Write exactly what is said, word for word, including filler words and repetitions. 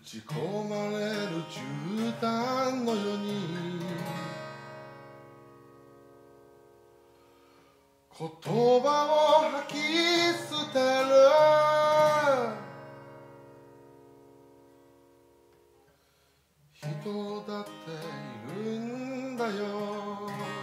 ち込まれる絨毯のように言葉を吐き捨てる人だっているんだよ